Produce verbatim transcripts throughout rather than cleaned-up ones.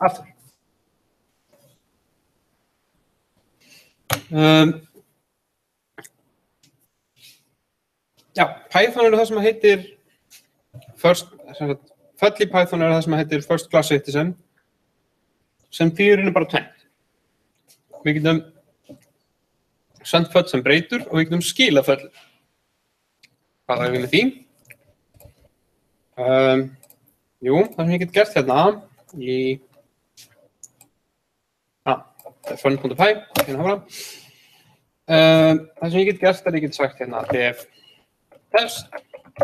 aftur. Um, já, Python er það sem heitir first, föll í Python er það sem heitir first class citizen sem þýðir bara tvennt. Við getum sent föll sem breytur og við getum skilað föll. Hvað er við með því? Um, jú, það sem ég get gert hérna í ah, það er fun.py hérna um, það sem ég get gert er ég get sagt hérna def test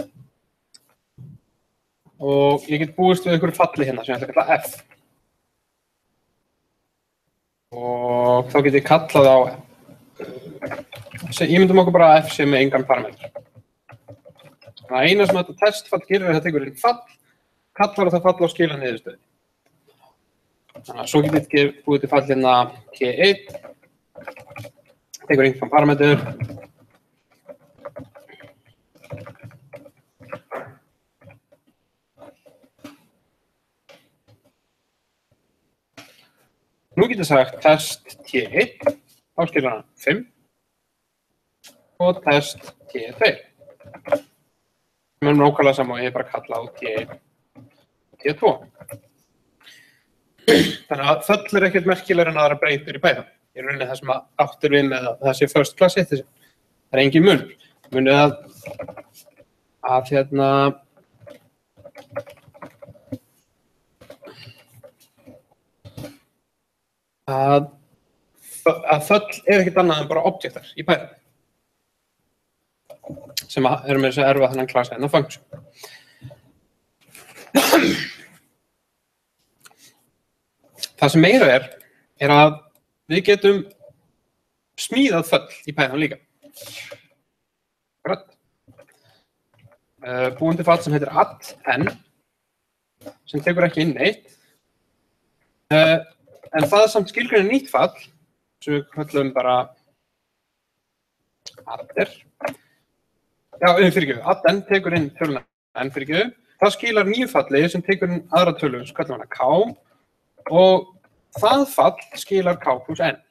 og ég get búist við einhverju falli hérna sem ég ætla að kalla f og þá get ég kallað á ég myndum okkur bara f sem með engan parameter. Það eina sem þetta testfall gerir er að það tekur inn fall, kallar það fall á skila niðurstöðu. Þannig að svo get ég búið til fall hérna t einn, tekur inn frá parameter. Nú get ég sagt test t einn, þá skilar hann fimm og test t tvö. Sem er nákvæmlega sama og ég bara kalla á t einn og t tvö. Þannig að föll er ekkert merkilegur en aðra breytur í Python. Í rauninni það sem áttur við með að það sé first class citizen. Það er engin munur. Munið að að hérna að að föll er ekkert annað en bara objektar í Python. Sem eru með þess að erfa þennan klasa en að function. Það sem meira er, er að við getum smíðað föll í Python líka. Rætt. Uh, búin til fall sem heitir add n, sem tekur ekki inn neitt. Uh, en það er samt skilgreinir nýtt fall, sem við kallum bara adder. Já, fyrirgefðu, add n tekur inn töluna n fyrirgefðu. Það skilar nýju falli sem tekur inn aðra tölu, sem kallum hana k. Og það fall skilar k plus n.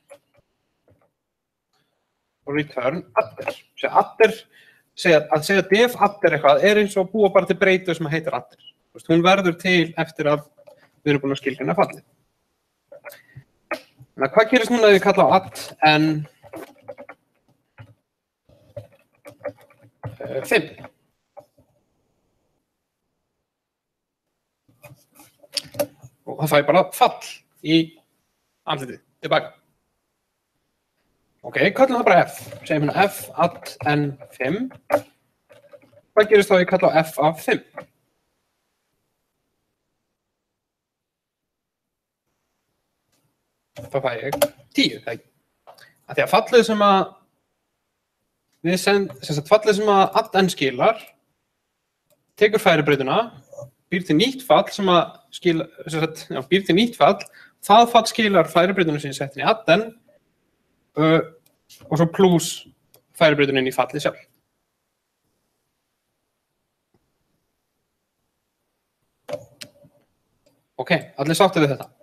Og return adder. Sér adder, segja, að segja def adder eitthvað er eins og búa bara til breytu sem heitir adder. Hún verður til eftir að við erum búin að skilgreina fallið. Þannig að hvað gerist núna ef við kalla á add n fimm? Og það fæ bara fall í andlitið, tilbaka. Ok, kallum það bara f. Segjum hérna f add n fimm. Hvað gerist þá ef ég kalla á f af fimm? Þá fæ ég tíu, það ekki. Af því að fallið sem að við send, sem sagt fallið sem að add n skilar tekur færibreytuna, býr til nýtt fall sem að skila, sem sagt, já, býr til nýtt fall, það fall skilar færibreytuna sem ég sett inn í add n uh, og svo pluss færibreytuna inn í fallið sjálf. Ok, allir sáttu við þetta.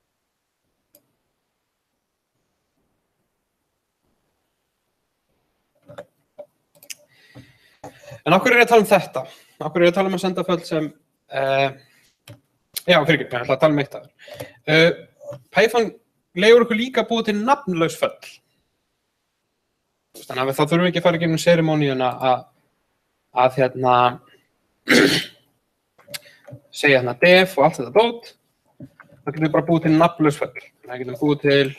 En af hverju er ég að tala um þetta? Af hverju er ég að tala um að senda föll sem uh, já, fyrir ekki, ég ætla að tala um eitt aður. Uh, Python leyfir okkur líka að búa til nafnlaus föll. Þannig að þá þurfum við ekki að fara gegnum serimóníuna að að hérna segja hérna def og allt þetta dót. Þá getum við bara búið til nafnlaus föll. Það getum við búið til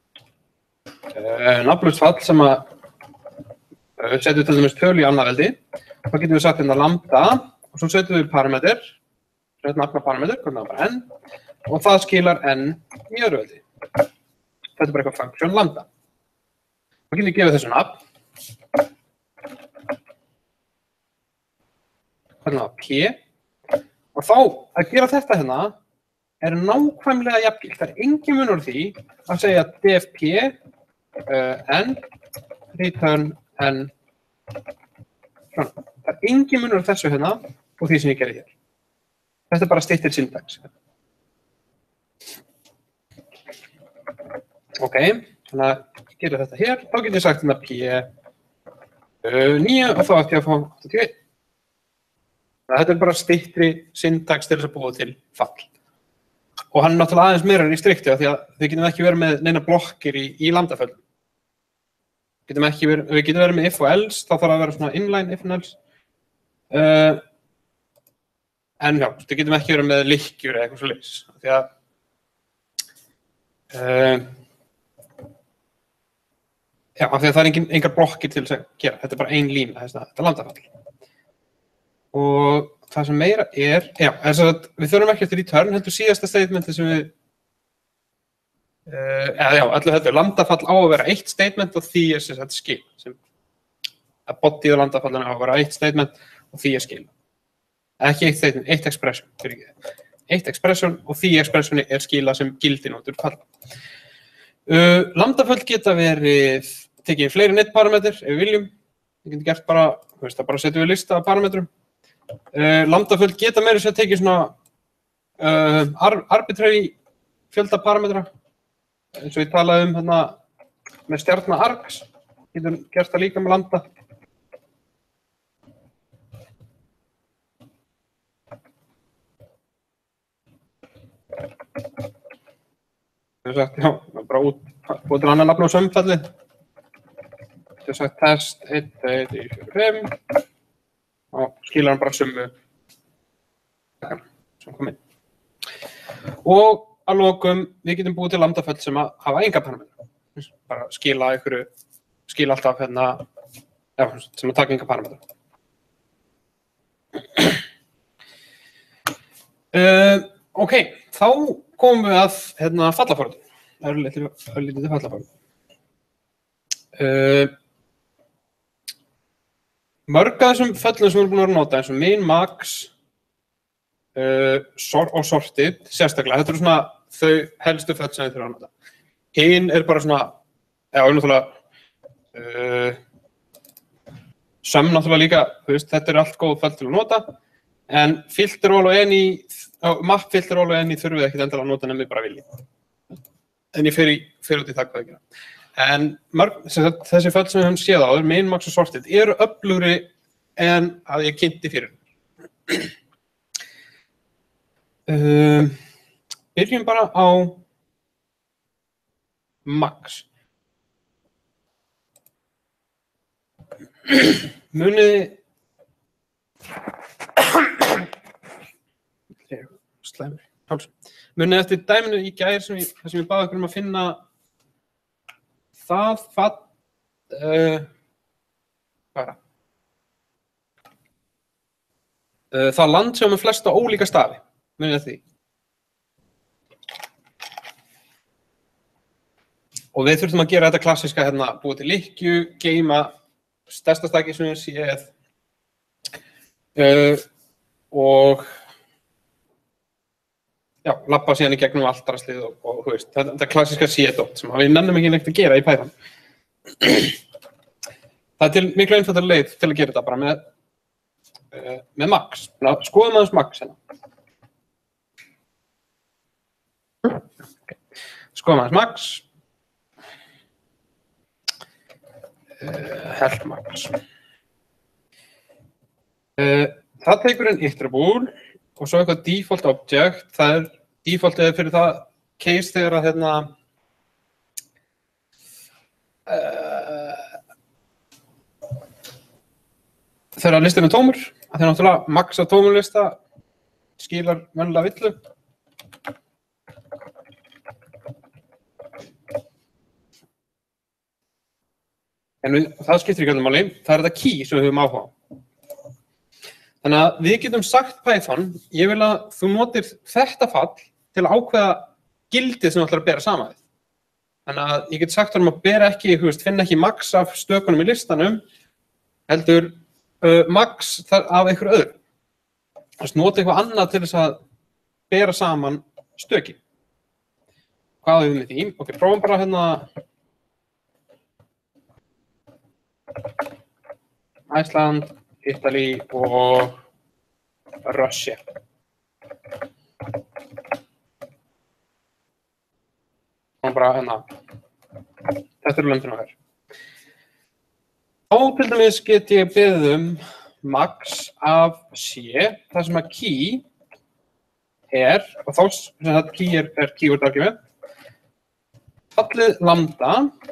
uh, nafnlaus fall sem að uh, setjum til dæmis tölu í annað veldi. Þá getum við sagt hérna lambda og svo setjum við parameter, þetta nafna parameter, hvernig það bara n, og það skilar n í öðru veldi. Þetta er bara eitthvað function lambda. Þá getum við gefið þessu nafn. Hvernig það p. Og þá að gera þetta hérna er nákvæmlega jafngilt. Það er engin munur því að segja dfp uh, n return n. Svona. Það er engin munur þessu hérna og því sem ég gerði hér. Þetta er bara styttir syntax. Ok, þannig að ég gerir þetta hér, þá get ég sagt hérna P níu og þá ætti ég að fá áttatíu og eitt. Þetta er bara styttri syntax til þess að búa til fall. Og hann er náttúrulega aðeins meira í strikti af því að við getum ekki verið með neina blokkir í, í lambdaföllum. Getum ekki verið, við getum verið með if og else, þá þarf að vera svona inline if and else. Uh, en já, við getum ekki verið með lykkjur eða eitthvað svo leys. Því að uh, já, af því að það er engin, engar blokkir til þess að gera. Þetta er bara ein lína, þetta er lambdafall. Og það sem meira er, já, þess að við þurfum ekki eftir return, heldur síðasta statementi sem við, uh, eða já, allir heldur, lambdafall á að vera eitt statement og því er sem sagt skil, sem að bodyið á lambdafallinu á að vera eitt statement og því er skil. Ekki eitt statement, eitt expression, fyrir ekki. Eitt expression og því expressioni er skila sem gildi notur falla. Uh, lambdaföll geta verið, tekið fleiri en einn parameter ef við viljum. Við getum gert bara, þú veist, það bara setjum við lista af parametrum. Uh, lambdaföll geta meira sem að tekið svona uh, ar arbitrary fjölda parametra eins og ég talaði um hérna með stjarna args, getur gert það líka með lambda. Það er sagt, já, bara út, búið til annan nafn á sömfalli. Það er sagt test eitt, tvö, þrjú, fjögur, fimm og skilar hann bara sömu sem kom inn. Og að lokum, við getum búið til lambdaföll sem að hafa enga parametra. Bara skila einhverju, skila alltaf hérna, já, sem að taka enga parametra. Uh, ok, þá komum við að hérna fallaforritun. Það eru lítið til fallaforritun. Uh, Mörg af þessum föllum sem við erum búin að nota eins og min, max uh, sor og sorted, sérstaklega. Þetta eru svona þau helstu föll sem við þurfum að nota. Hinn er bara svona, já, náttúrulega, uh, sum náttúrulega líka, þú veist, þetta er allt góð föll til að nota, en filter all og any, uh, map filter all og any þurfum við ekkert endilega að nota nefnir bara vilji. En ég fer, í, fer út í það hvað ég gera. En mörg, sagt, þessi föll sem við höfum séð áður, min, max og sorted, eru öflugri en að ég kynnti fyrir. Um, byrjum bara á max. Muniði slæmur, háls. Muniði eftir dæminu í gær sem ég, sem ég baði okkur um að finna það fall, uh, bara, uh, það land sem er flesta ólíka stafi, munið því. Og við þurfum að gera þetta klassiska hérna, búið til lykkju, geima, stærsta staki sem við séð, uh, og já, labba síðan í gegnum allt draslið og, og þú veist, þetta er klassiska C-dot sem við nennum ekki neitt að gera í Python. Það er til miklu einfaldari leið til að gera þetta bara með, uh, með max. Ná, skoðum aðeins max hérna. Okay. Skoðum aðeins max. Uh, Health max. Uh, það tekur en iterable og svo eitthvað default object, það er default eða fyrir það case þegar að hérna uh, þegar listin er tómur, að það er náttúrulega max af tómur lista skilar venjulega villu. En við, það skiptir ekki alveg máli, það er þetta key sem við höfum áhuga á. Þannig að við getum sagt Python, ég vil að þú notir þetta fall til að ákveða gildið sem þú ætlar að bera saman við. Þannig að ég get sagt honum að bera ekki, þú veist, finna ekki max af stökunum í listanum, heldur uh, max af einhverju öðru. Þú veist, nota eitthvað annað til þess að bera saman stöki. Hvað er við með því? Ok, prófum bara hérna Iceland, Italy og Russia. Og bara hérna þetta eru löndin okkar. Þá til dæmis get ég beðið um max af C, það sem að key er, og þá sem þetta key er, er keyword argument, fallið lambda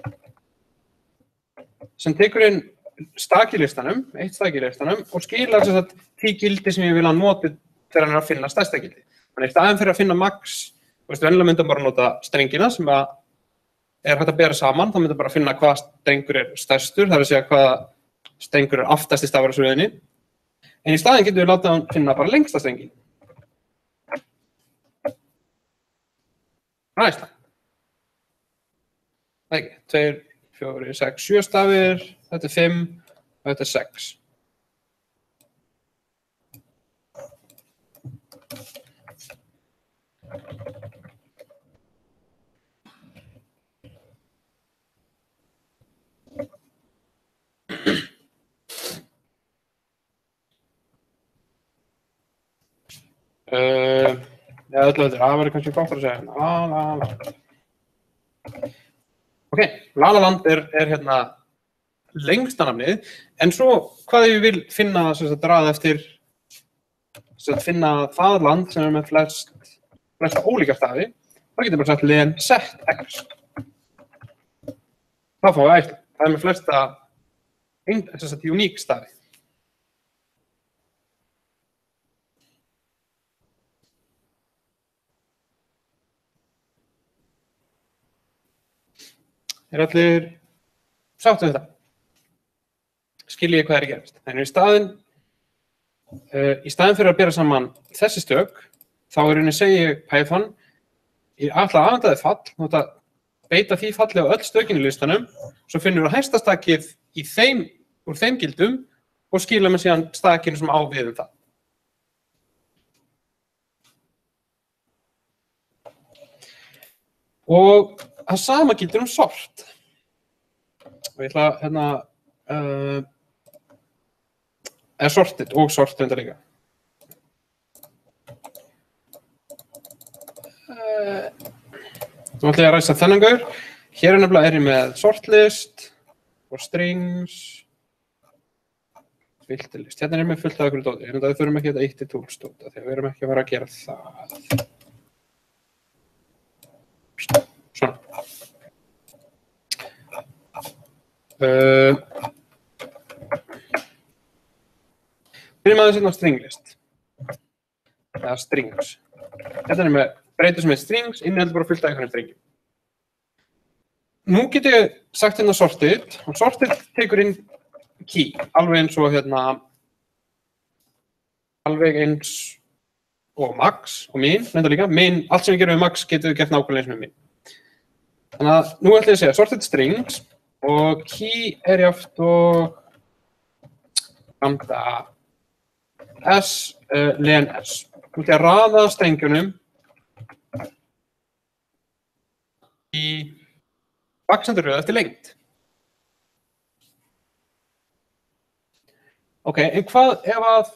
sem tekur inn staki listanum, eitt staki listanum og skilar sem sagt því gildi sem ég vil að nota þegar hann er að finna stærsta gildi. Þannig í staðinn fyrir að finna max, þú veist, venjulega myndum bara að nota strengina sem að er hægt að bera saman, þá myndum bara að finna hvaða strengur er stærstur, það er að segja hvaða strengur er aftast í stafræðsröðinni. En í staðinn getum við látið hann finna bara lengsta strengin. Ræðislega. Það ekki, tveir, fjórir, sex, sjö stafir, þetta er fimm og þetta er sex. Uh, ja, öllu þetta, það verður kannski gott að segja la la la. Ok, la la land er, er hérna lengsta nafnið, en svo hvað ég vil finna sem sagt raða eftir sem sagt finna það land sem er með flest flesta ólíka stafi, þá getur bara sagt len set x. Það fáum við ætla, það er með flesta sem sagt uník stafi. Er allir sáttu þetta? Skilji ég hvað er að gerast. Þannig í staðinn, uh, í staðinn fyrir að bera saman þessi stök, þá er henni segi Python, ég ætla að aðvendaði fall, nota beita því falli á öll stökin í listanum, svo finnum við hæsta stakið í þeim, úr þeim gildum og skila með síðan stakinu sem á við um það. Og það sama gildir um sort. Og ég ætla að hérna, uh, eða sorted og sort undar líka. Uh, Nú ætla ég að ræsa þennan gaur. Hér er nefnilega er ég með sortlist og strings, filterlist. Hérna er ég með fullt af einhverju dóti. Hérna við þurfum ekki þetta eitt í tools dóta þegar við erum ekki að fara að gera það. Svona. Uh, Byrjum aðeins hérna á stringlist. Eða strings. Þetta er með breytur sem er strings, inniheldur bara fullt af einhvern strengjum. Nú get ég sagt hérna sorted, og sorted tekur inn key, alveg eins og hérna, alveg eins og max og min, nefnda líka. Min, allt sem við gerum við max getum við gert nákvæmlega eins með min. Þannig að nú ætla ég að segja sorted strings og key er jáft og lambda s, uh, len s. Nú ætla ég að raða strengjunum í vaxandi röð eftir lengd. Ok, en hvað ef að,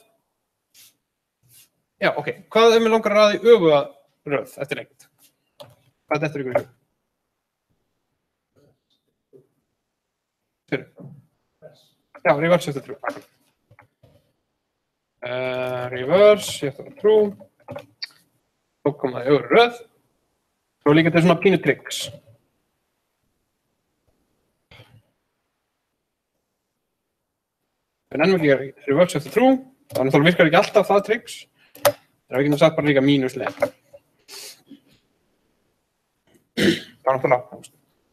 já, ok, hvað ef mér langar að raða í öfuga röð eftir lengd? Hvað er þetta ykkur í hug? Já, reverse eftir true. Uh, reverse eftir true. Svo kom það í öfru röð. Svo líka til svona pínu tricks. En ennum ekki reverse eftir true. Þannig að það virkar ekki alltaf það tricks. Það er ekki náttúrulega satt bara líka mínus len. Það er náttúrulega.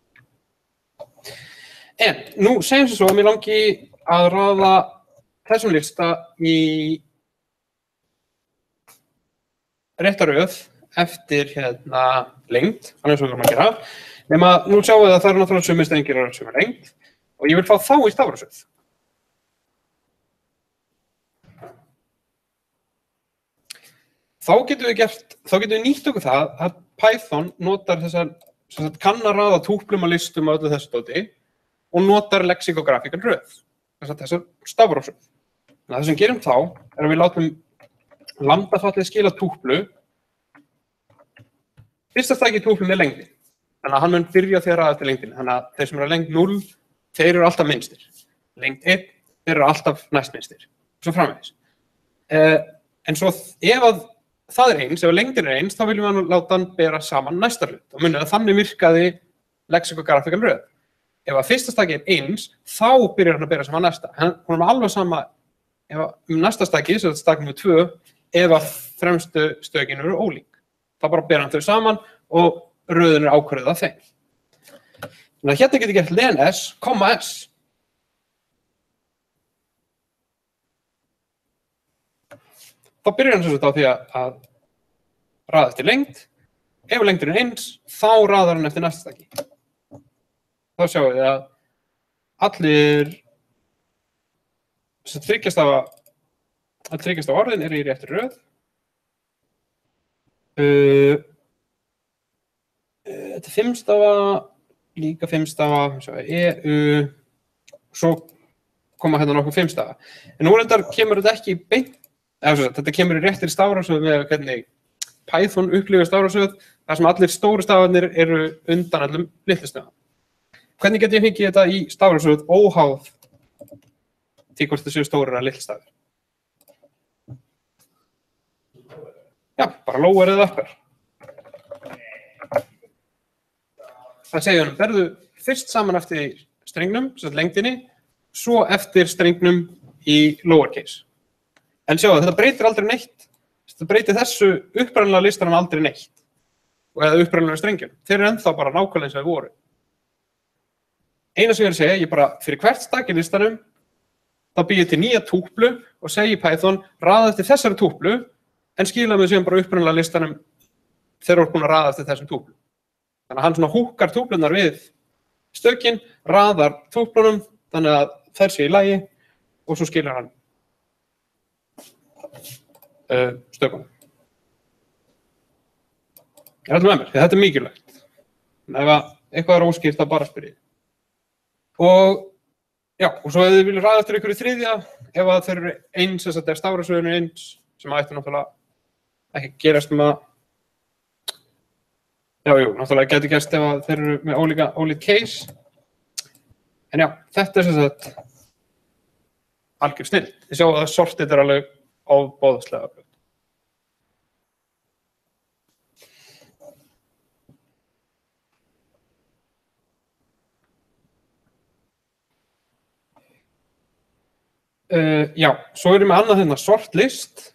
En nú segjum sem svo að mér langi að raða þessum lista í rétta röð eftir hérna lengd, þannig sem við þurfum að gera. Nema nú sjáum við að það eru náttúrulega sumir strengir og sumir lengd og ég vil fá þá í stafrófsröð. Þá getum við gert, þá getum við nýtt okkur það að Python notar þessar, sem sagt kann að raða túplum og listum á öllu þessu dóti og notar lexikografíkan röð, þess að þessar stafrófsröð. Þannig að það sem við gerum þá er að við látum lambdafallið skila túplu. Fyrsta staki í túplunni er lengdin. Þannig að hann mun byrja því að raða eftir lengdinni. Þannig að þeir sem eru að lengd núll, þeir eru alltaf minnstir. Lengd einn, þeir eru alltaf næstminnstir. Svo framvegis. Uh, en svo ef að það er eins, ef lengdin er eins, þá viljum við láta hann bera saman næsta hlut. Og munið að þannig virkaði lexikografíkal röð. Ef að fyrsta staki er eins, þá byrjar hann að bera saman næsta. Hún er með alveg sama ef um næsta staki, svo þetta stak nummer tvö, ef að fremstu stökin eru ólík. Þá bara bera hann þau saman og röðin er ákvörðuð af þeim. Þannig að hérna getur gert len s, komma s. Þá byrjar hann sem sagt á því að raða eftir lengd. Ef lengdin er eins, þá raðar hann eftir næsta staki. Þá sjáum við að allir sem þryggjast af að þryggjast af orðin eru í réttri röð. Uh, Þetta er fimmstafa, líka fimmstafa, e, u, svo koma hérna nokkuð fimmstafa. En nú reyndar kemur þetta ekki beint, eða svo, þetta kemur í réttir stafrófsröð með hvernig Python upplifir stafrófsröð, þar sem allir stóru stafarnir eru undan allum litlu stafan. Hvernig get ég fengið þetta í stafrófsröð óháð því hvort það séu stórir að litlu stafir? Já, bara lower eða upper. Það segja hann, berðu fyrst saman eftir strengnum, svo lengdinni, svo eftir strengnum í lowercase. En sjáu, þetta breytir aldrei neitt. Þetta breytir þessu uppræðanlega listanum aldrei neitt. Eða uppræðanlega strengjum. Þeir eru ennþá bara nákvæmlega eins og þeir voru. Eina sem ég er að segja, ég bara fyrir hvert stak í listanum, þá býð ég til nýja túplu og segi Python, raða eftir þessari túplu, en skila mig síðan bara uppræðanlega listanum þegar þú ert búin að raða eftir þessum túplu. Þannig að hann svona húkkar túplunar við stökin, raðar túplunum, þannig að þær sé í lagi og svo skilur hann uh, stökunum. Ég er alltaf með mér, því þetta er mikilvægt. En ef eitthvað er óskýrt, þá bara spyr ég. Og já, og svo ef þið viljum raða eftir ykkur í þriðja, ef að þeir eru eins, þess að það er stafrófsröðin eins, sem ætti náttúrulega ekki gerast um að Já, jú, náttúrulega getur gerst ef að þeir eru með ólíka, ólík case. En já, þetta er sem sagt algjör snill. Þið sjáu að sortið er alveg ofboðslega fljótt. Uh, já, svo erum við annað hérna sort list.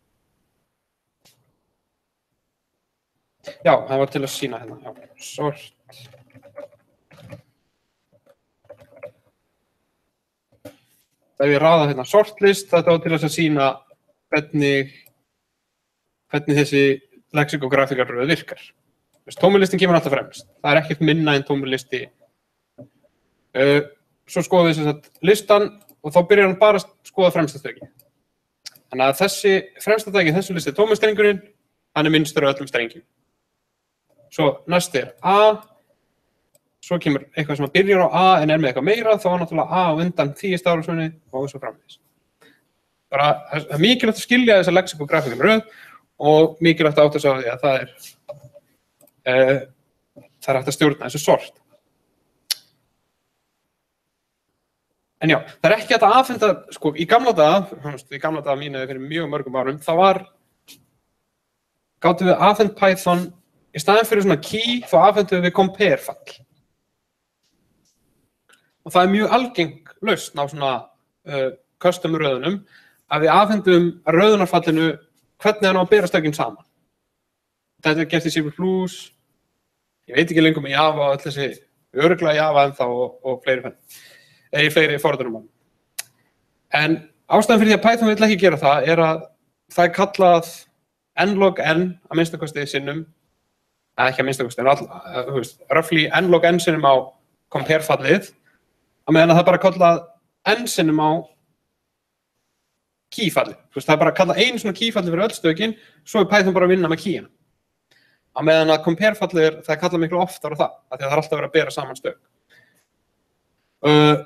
Já, það var til að sýna hérna, já, sort. Ef ég raða hérna sortlist, þetta var til að sýna hvernig, hvernig þessi lexikografíkarröð virkar. Tómulistin kemur alltaf fremst. Það er ekkert minna en tómulisti. Uh, svo skoðum við sem sagt listan og þá byrjar hann bara að skoða fremsta stöki. Þannig að þessi fremsta stöki, þessu listi er tómustrengurinn, hann er minnstur á öllum strengjum. Svo næst er A, svo kemur eitthvað sem byrjar á A en er með eitthvað meira, þá er náttúrulega A á undan því í stafrófsröðinni og svo framvegis. Bara, það er mikilvægt að skilja þessa lexikografíkal röð og mikilvægt að átta sig á því að það er, uh, það er hægt að stjórna þessu sort. En já, það er ekki hægt að afhenda, sko, í gamla daga, í gamla daga mínu fyrir mjög mörgum árum, þá var, gátum við afhend Python í staðinn fyrir svona key, þá afhendum við compare fall. Og það er mjög algeng lausn á svona uh, custom röðunum að við afhendum röðunarfallinu hvernig hann á að bera stökin saman. Þetta er gert í C plus plus, ég veit ekki lengur með Java og öll þessi örugglega Java ennþá og, og fleiri fenn, eða fleiri forritunum. En ástæðan fyrir því að Python vill ekki gera það er að það er kallað n-log n að minnstakosti sinnum, eða ekki að minnstakosti, en all, uh, veist, roughly n-log n sinnum á compare fallið, að meðan að það er bara kallað n sinnum á key fallið. Það er bara að kalla einu svona key fallið fyrir öll stökin, svo er Python bara að vinna með keyina. Á meðan að compare fallið er, það er kallað miklu oftar á það, af því að það er alltaf verið að bera saman stök. Uh,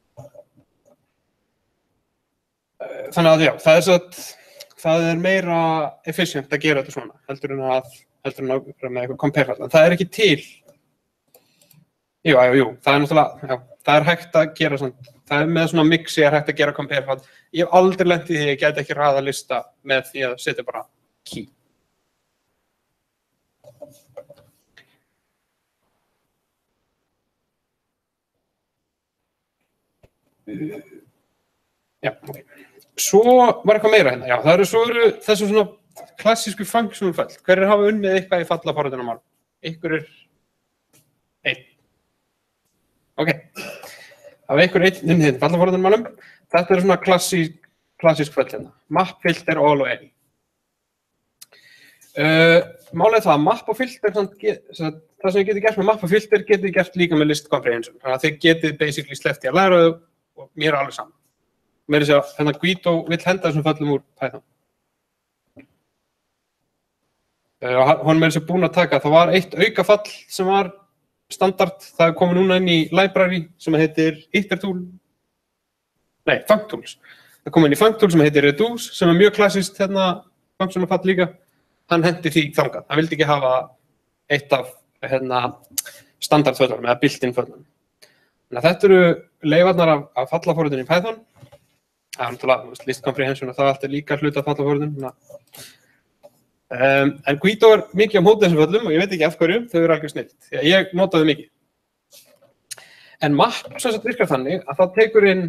Þannig að já, það er, satt, það er meira efficient að gera þetta svona, heldur en að, heldur en að með eitthvað compare fall. En það er ekki til Jú, jú, jú, það er náttúrulega, já, það er hægt að gera svona, það er með svona mixi er hægt að gera compare fall. Ég hef aldrei lent í því að ég gæti ekki raða lista með því að setja bara key. Já, ok. Svo var eitthvað meira hérna, já, það eru svo eru þessu svona klassísku functional fall. Hverjir hafa unnið eitthvað í fallaforritunarmál? Ykkur er einn. Ok, það var ykkur einn unnið í fallaforritunarmálum. Þetta eru svona klassísk, klassísk fall hérna. Map, filter, all og any. Uh, Málið er það að map og filter, það sem ég geti gert með map og filter geti gert líka með list comprehension. Þannig að þið getið basically sleppt í að læra þau og mér er alveg saman. Mér er að segja, hérna Guido vill henda þessum föllum úr Python. Uh, hún er sér búin að taka, það var eitt auka fall sem var standard, það er komið núna inn í library sem heitir itertool, nei, functools. Það er komið inn í functool sem heitir reduce, sem er mjög klassist hérna, functional fall líka. Hann hendi því þangað, hann vildi ekki hafa eitt af hérna, standardföllunum eða built-in föllunum. Þannig að þetta eru leifarnar af, af fallaforritun í Python. Það er náttúrulega list comprehension og það allt er líka hluti af fallaforritun. Um, en Guido er mikið á móti þessum föllum og ég veit ekki af hverju, þau eru alveg snillt. Því að ég notaði mikið. En map sem sagt virkar þannig að það tekur inn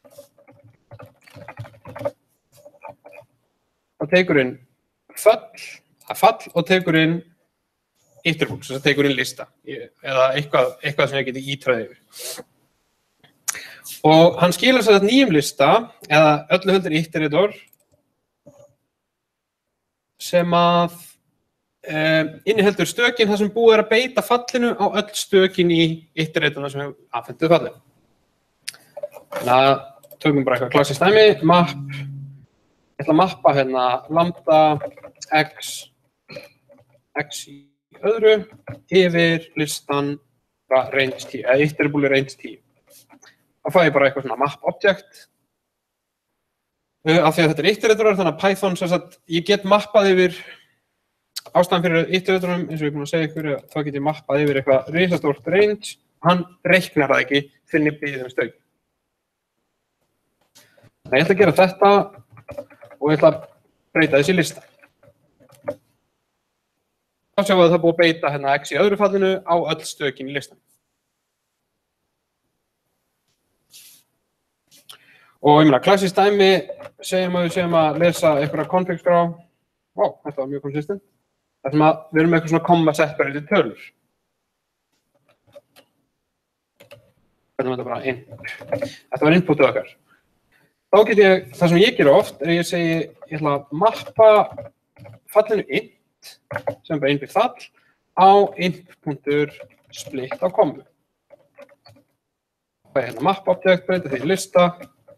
það tekur inn fall, að fall og tekur inn itertool, þess að tekur inn lista eða eitthvað, eitthvað sem ég geti ítræðið yfir. Og hann skilar sér að nýjum lista eða öllu heldur iterator sem að um, inniheldur stökin þar sem búið er að beita fallinu á öll stökin í iteratorna sem hefur afhentuð fallinu. Þannig að tökum bara eitthvað klassískt dæmi, map, ég ætla að mappa hérna lambda x, x í öðru yfir listan range tíu, eða iterable range tíu. Þá fæ ég bara eitthvað svona map object. Af því að þetta er iteratorar, þannig að Python, sem sagt, ég get mappað yfir ástæðan fyrir iteratorum, eins og ég er búin að segja ykkur, þá get ég mappað yfir eitthvað risastórt range, hann reiknar það ekki fyrir ég býð um stöng. Þannig að ég ætla að gera þetta og ég ætla að breyta þessi lista. Þá sjáum við að það er búið að beita hérna x í öðru fallinu á öll stökin í listan. Og ég meina, klassískt dæmi, segjum að við segjum að lesa einhverja config-skrá. Vá, þetta var mjög konsistent. Það sem að við erum með eitthvað svona comma-separated tölur. Hvernig var þetta bara int? Þetta var inputið okkar. Þá get ég, það sem ég gera oft, er að ég segi, ég ætla að mappa fallinu int, sem bara innbyggt fall, á int.split á kommu. Það er hérna map object, breyta því í lista.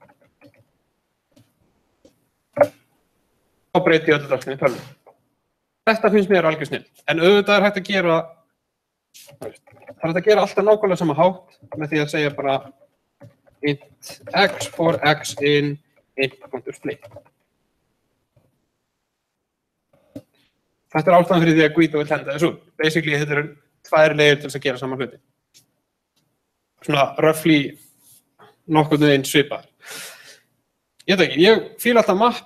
Þá breyti ég öllu drastinni í tölvu. Þetta finnst mér algjör snill, en auðvitað er hægt að gera, það er hægt að gera alltaf nákvæmlega sama hátt með því að segja bara int x for x in int.split. Þetta er ástæðan fyrir því að Guido vill henda þessu út. Basically, þetta eru tvær leiðir til þess að gera sama hluti. Svona roughly nokkuð einn svipaðar. Ég veit ekki, ég fíla alltaf map,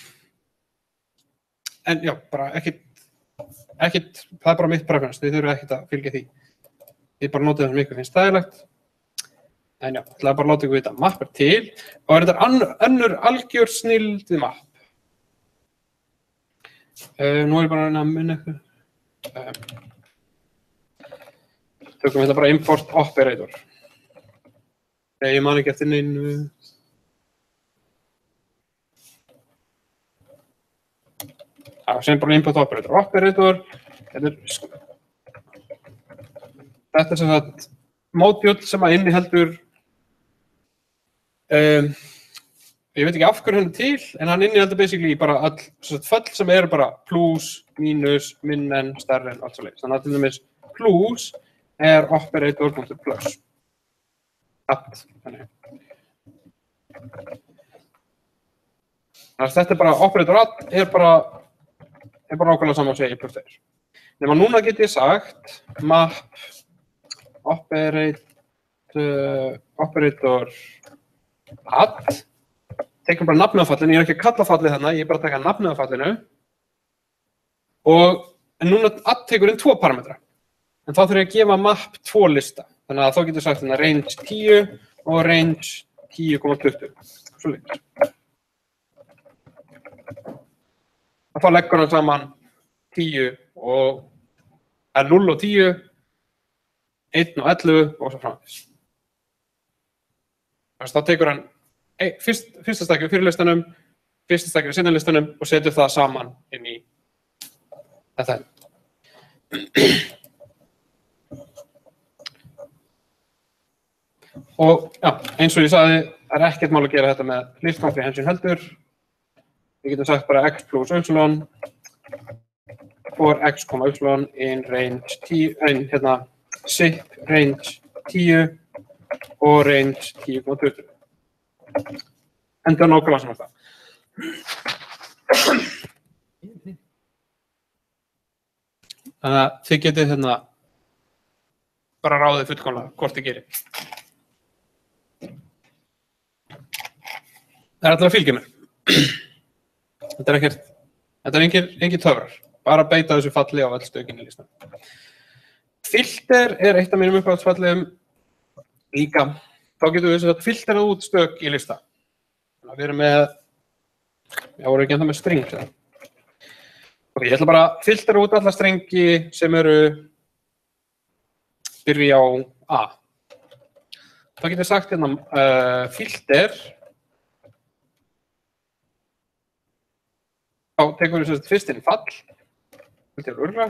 en já, bara ekkit, ekkit, það er bara mitt preference, þið þurfum ekkit að fylgja því. Ég bara notið það sem ykkur finnst stæðilegt. En já, ég ætlaði bara að láta ykkur vita, map er til, og er þetta önnur algjör snilld við map. Uh, nú er ég bara að reyna að munna eitthvað. Um, tökum þetta bara import operator. Ég man ekki eftir neinu. Já, sem bara import operator. Operator, þetta er, þetta er sem sagt módjúll sem að inniheldur, um, ég veit ekki af hverju hann er til, en hann inniheldur basically bara all föll sem eru bara plus, mínus, minnen, stærri en allt svo leiðis. Þannig að til dæmis plus er operator.plus. Allt, þannig. Þannig að þetta er bara operator add, er bara er bara nákvæmlega saman að segja plus þeir. Nefnum að núna get ég sagt map operate, uh, operator add, tekur bara nafnið á fallinu, ég er ekki að kalla fallið þarna, ég er bara að taka nafnið á fallinu og en núna add tekur inn tvo parametra, en þá þurf ég að gefa map tvo lista, þannig að þá getur sagt hérna range tíu og range tíu komma tuttugu, svo leiðis. Að þá leggur hann saman tíu og er núll og tíu, einn og ellefu og svo framvegis. Þá tekur hann fyrst, fyrsta stakki fyrir listanum, fyrsta stakki fyrir sinna listanum og setur það saman inn í þetta. Og já, eins og ég sagði, er ekkert mál að gera þetta með list comprehension heldur. Við getum sagt bara x plus y for x, y in range tíu, hérna, zip range tíu og range tíu komma tuttugu. Enda nákvæmlega sem þetta. Þannig að þið getið hérna bara ráðið fullkomlega hvort þið gerir. Það er alltaf að fylgja mér. Þetta er ekkert, þetta er engir, engir töfrar, bara beita þessu falli á öll stökin í listan. Filter er eitt af mínum uppáhaldsfalliðum líka. Þá getum við þess að filterað út stök í lista. Þannig að við erum með, já, voru ekki ennþá með string. Ok, ég ætla bara að filtera út alla strengi sem eru byrja á A. Þá getum við sagt hérna uh, filter. Þá tekum við sérst fyrst inn fall, filter urra.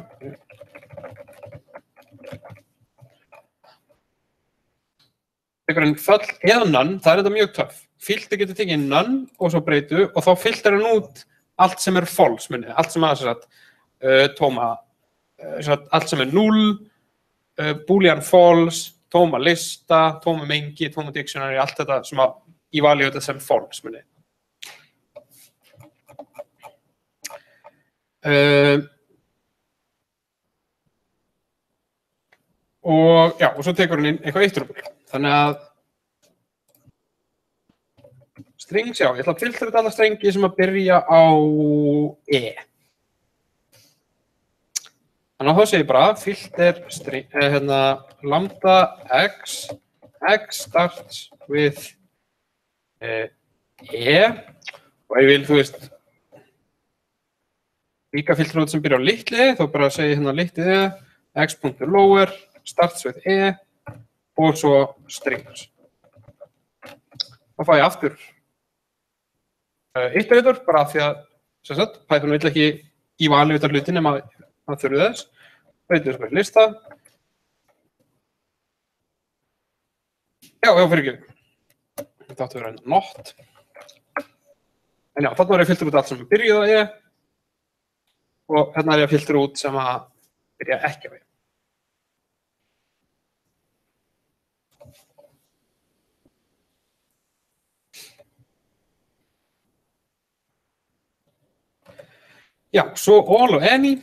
Tekur inn fall eða none, það er þetta mjög töff. Filter getur tekið none og svo breytu og þá filter hann út allt sem er false, munið, allt sem er sagt, uh, tóma, uh, sagt, allt sem er null, uh, boolean false, tóma lista, tóma mengi, tóma dictionary, allt þetta sem að evaluate þetta sem false, munið. Uh, og já, og svo tekur hann inn eitthvað iterable. Þannig að strings, já, ég ætla að filtra þetta alla strengi sem að byrja á E. Þannig að þá segir ég bara filter string, eh, hérna, lambda x, x starts with eh, E og ég vil, þú veist, líka filtra út sem byrja á litli E, þá bara segi hérna litli E, x.lower, starts with E og svo strings. Þá fæ ég aftur uh, iterator, bara af því að sem sagt, Python vill ekki evaluata hluti nema að þurfi þess. Veitum við sem er lista. Já, já, fyrir ekki. Þetta átti að vera not. En já, þarna var ég að filtra út allt sem byrjuð á E. Og hérna er ég að filtra út sem að byrja ekki á E. Já, svo all og any.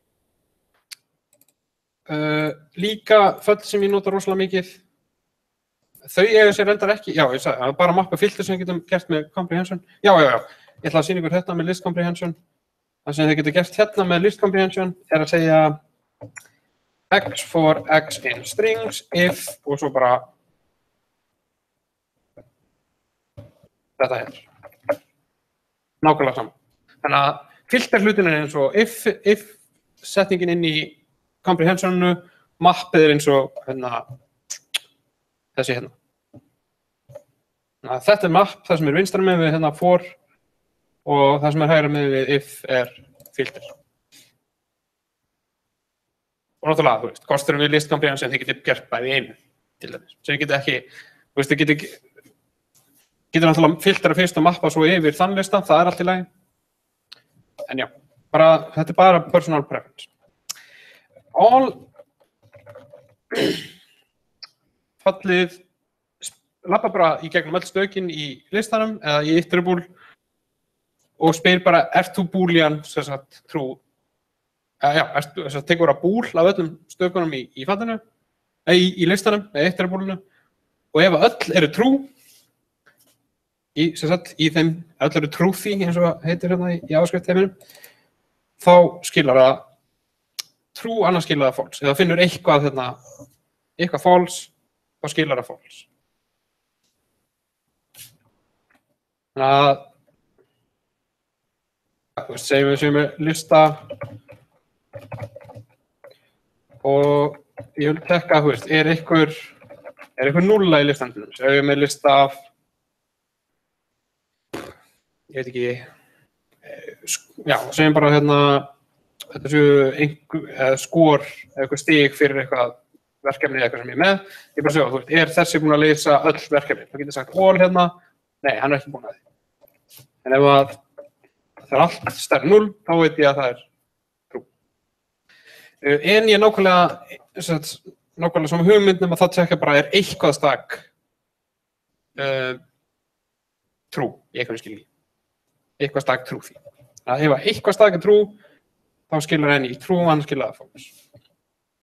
Uh, líka föll sem ég nota rosalega mikið. Þau eiga sér reyndar ekki, já, ég sagði, bara mappa filter sem við getum gert með comprehension. Já, já, já, ég ætla að sýna ykkur þetta með list comprehension. Það sem þið getur gert hérna með list comprehension er að segja x for x in strings, if, og svo bara þetta hér. Nákvæmlega saman. Þannig að filter hlutin er eins og if, if setningin inn í comprehensinu, mappið er eins og hérna, þessi hérna. Þannig að þetta er mapp, það sem er vinstra með við hérna for, og það sem er hægra með við if er filter. Og náttúrulega, þú veist, kosturum við list comprehension þið getið gert bæði einu, til dæmis. Sem þið getið ekki, þú veist, þið getið getur náttúrulega filtera fyrst og mappa svo yfir þann lista, það er allt í lagi. En já, bara, þetta er bara personal preference. All fallið lappa bara í gegnum öll stökin í listanum eða í iterable og spyr bara, ert þú boolean, sem sagt, trú, uh, já, ert, sem sagt, tekur að bool af öllum stökunum í, í fallinu í, í listanum, eða eitt er að búlinu, og ef öll eru trú, í, sem sagt, í þeim, öll eru trúþí, eins og heitir hérna í, í áskriftheiminum, þá skilar það trú, annars skilar það false. Ef það finnur eitthvað, hérna, eitthvað false, þá skilar það false. Þannig að, þú veist, segjum við sem við lista og ég vil tekka, þú veist, er einhver, er einhver núlla í listanum? Ef ég er með lista af, ég veit ekki, já, segjum bara hérna, þetta séu einhver, eða skor, eða eitthvað stig fyrir eitthvað verkefni eða eitthvað sem ég er með. Ég bara segja, þú veist, er þessi búinn að leysa öll verkefni? Það getur sagt all hérna, nei, hann er ekki búinn að því. En ef að það er allt stærri núll, þá veit ég að það er trú. En ég nákvæmlega, nákvæmlega sem hugmyndnum að það tekja bara er eitthvað stak uh, trú í einhverju skilji. Eitthvað stak trú því. Að ef eitthvað stak er trú, þá skilur henni í trú og hann skilur það false.